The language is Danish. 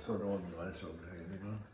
så er det ordentligt rejse op herinde, ikke?